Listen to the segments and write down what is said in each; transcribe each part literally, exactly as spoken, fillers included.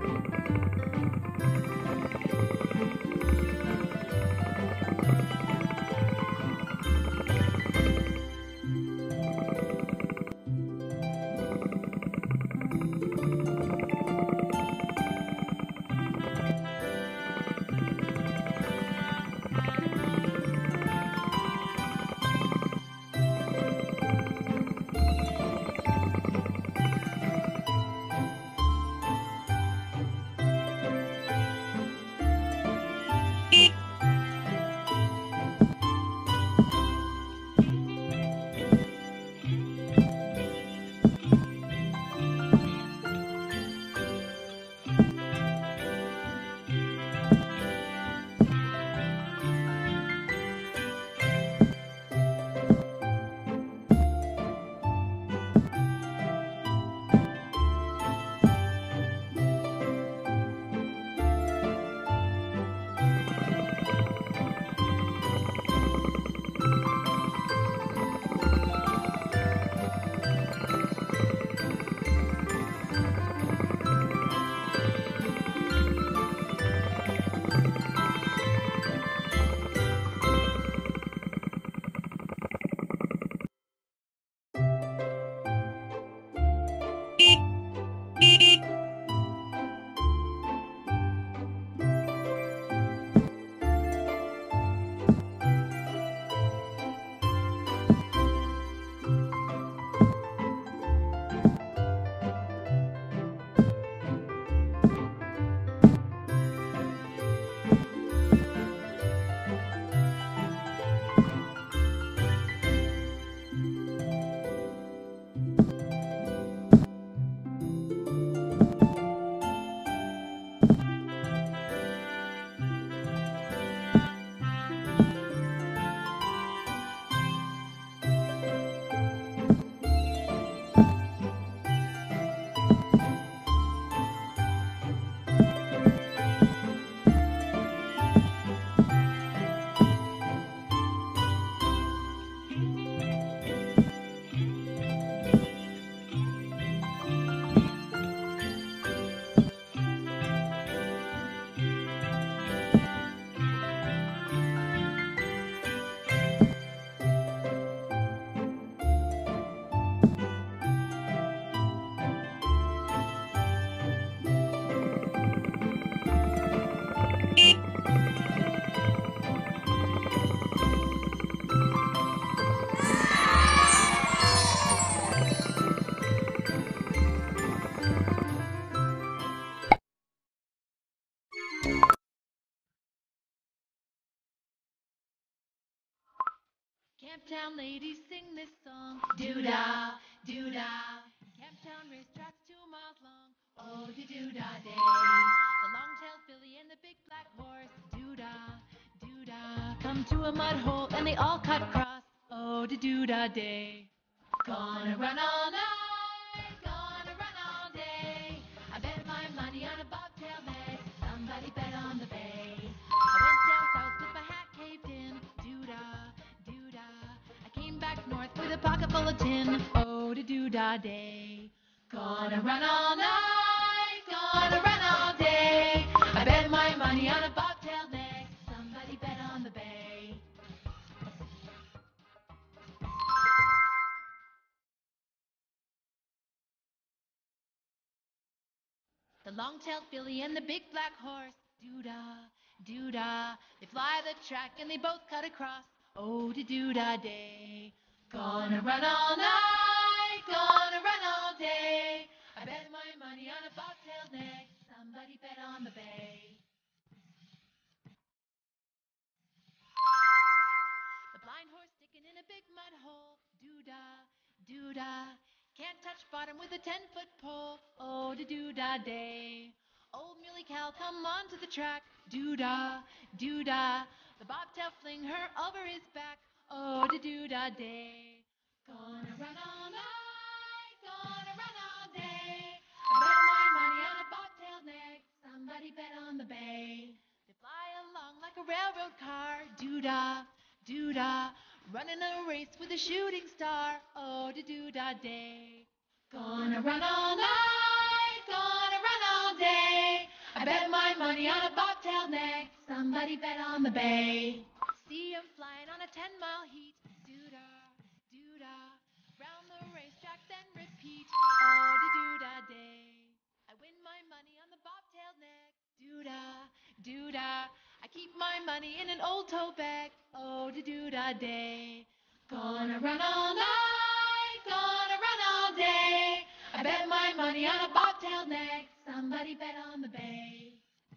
Camptown ladies sing this song. Doo-dah, doo-dah. Camptown racetracks two miles long. Oh, the doo-dah day. The long-tailed filly and the big black horse. Doo-dah, doo-dah. Come to a mud hole and they all cut cross. Oh, the doo-dah day. Gonna run all night, gonna run all day. I bet my money on a bobtail nag. Somebody bet on the bay. I went down south with my hat caved in. Doo-dah, doo-dah. I came back north with a pocket full of tin. Oh, the doo-dah day. Gonna run all night, gonna run all day. I bet my money on a bobtail nag. Somebody bet on the bay. The long-tailed filly and the big black horse. Doo-dah, doo-dah. They fly the track and they both cut across. Oh, the doo-dah day. Gonna run all night, gonna run all day. I bet my money on a bobtail nag. Somebody bet on the bay. The blind horse sticking in a big mud hole. Doo-dah, doo-dah. Can't touch bottom with a ten-foot pole. Oh, the doo-dah day. Old muley cow, come on to the track. Doo-dah, doo-dah. The bobtail fling her over his back. Oh, the doo-dah day. Gonna run all night, gonna run all day. I bet my money on a bobtail nag. Somebody bet on the bay. They fly along like a railroad car. Doo-dah, doo-dah. Running a race with a shooting star. Oh, the doo-dah day. Gonna run all night, gonna run all day. bet my money on a bobtail neck. Somebody bet on the bay. See him flying on a ten-mile heat. Doo-da, doo-da. Round the racetrack, then repeat. Oh, doo-da day. I win my money on the bobtail neck. Doo-da, doo-da. I keep my money in an old tote bag. Oh, doo-da day. Gonna run all night, gonna run all day. I bet my money on a bobtail neck. Somebody bet on the bay.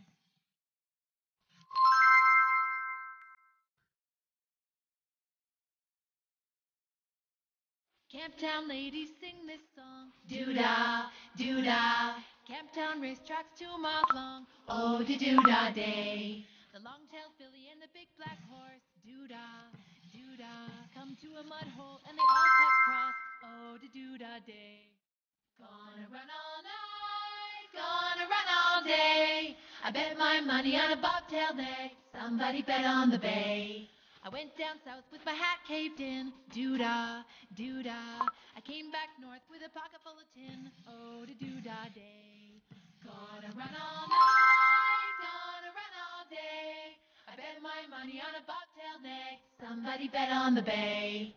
Camptown ladies sing this song. Doo-da, doo-da. Camptown racetracks two miles long. Oh, doo-da day. The long-tailed filly and the big black horse. Doo-da, doo-da. Come to a mud hole and they all cut cross. Oh, doo-da day. Gonna run all night, gonna run all day. I bet my money on a bobtail neck. Somebody bet on the bay. I went down south with my hat caved in. Doo-da, doo-da. I came back north with a pocket full of tin. Oh, the doo-da day. Gonna run all night, gonna run all day. I bet my money on a bobtail neck. Somebody bet on the bay.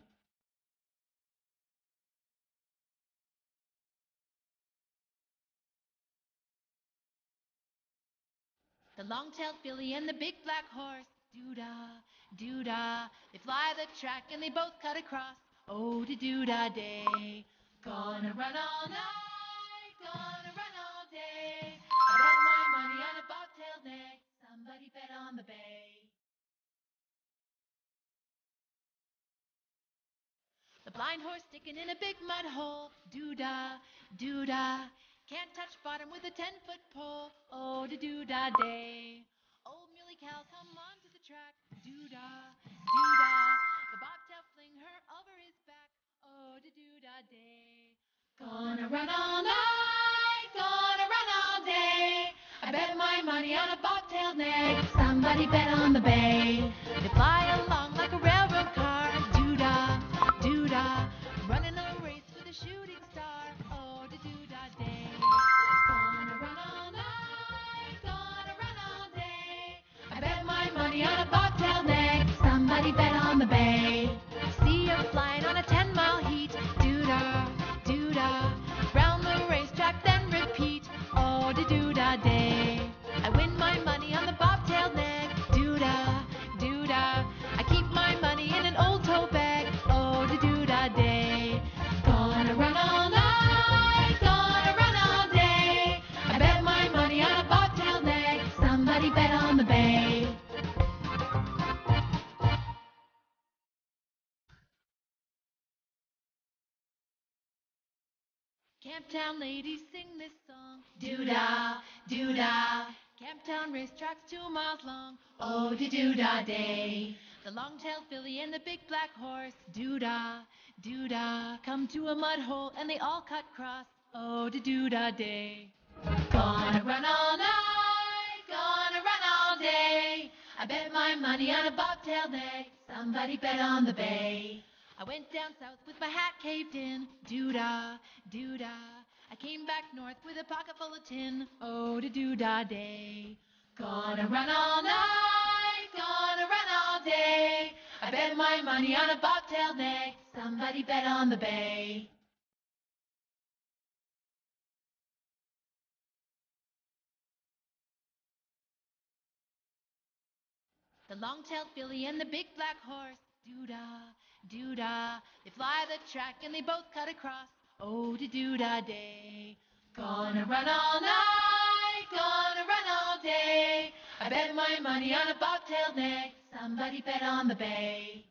The long-tailed filly and the big black horse. Doo-da, doo-da. They fly the track and they both cut across. Oh, the doo-da day. Gonna run all night, gonna run all day. I bet my money on a bobtail neck. Somebody bet on the bay. The blind horse sticking in a big mud hole. Doo-da, doo-da. Can't touch bottom with a ten-foot pole. Oh, the doo-da day. Old muley cow, come on to the track. Doo-da, doo-da. The bobtail fling her over his back. Oh, the doo-da day. Gonna run all night, gonna run all day. I bet my money on a bobtail neck. Somebody bet on the bay. They fly along like a railroad car. Doo-da, doo-da. Running a race with a shooting star. Oh, the doo-da day. Gonna run all night, gonna run all day. I bet my money on a bobtail neck. Somebody bet on the bay. See him flying on a ten-mile heat. Doo-da, doo-da. Round the racetrack, then repeat. Oh, the doo-da day. I win my money on the bobtail neck. Doo-da, doo-da. I keep my money in an old tote bag. Oh, the doo-da day. Gonna run all night, gonna run all day. I bet my money on a bobtail neck. Somebody bet on the bay. Camptown ladies sing this song. Doo-da, doo-da. Camptown racetracks two miles long. Oh, the doo-da day. The long-tailed filly and the big black horse. Doo-da, doo-da. Come to a mud hole and they all cut cross. Oh, the doo-da day. Gonna run all night, gonna run all day. I bet my money on a bobtail neck. Somebody bet on the bay. I went down south with my hat caved in. Doo-da, doo-da. I came back north with a pocket full of tin. Oh, the doo-da day. Gonna run all night, gonna run all day. I bet my money on a bobtail neck. Somebody bet on the bay. The long-tailed filly and the big black horse. Doo-da, doo-da. They fly the track and they both cut across. Oh, the doo-da day. Gonna run all night, gonna run all day. I bet my money on a bobtail neck. Somebody bet on the bay.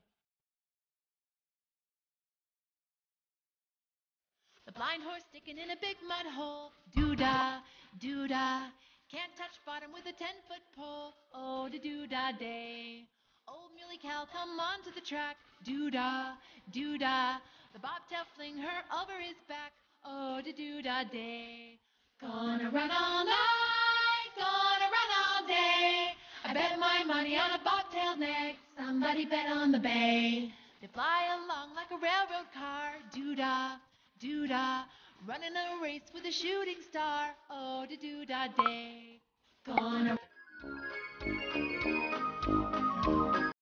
The blind horse sticking in a big mud hole. Doo-da, doo-da. Can't touch bottom with a ten-foot pole. Oh, the doo-da day. Old muley cow, come on to the track. Doo-da, doo-da. The bobtail fling her over his back. Oh, the doo-da day. Gonna run all night, gonna run all day. I bet my money on a bobtail neck. Somebody bet on the bay. They fly along like a railroad car. Doo-da, doo-da. Running a race with a shooting star. Oh, the doo-da day. Gonna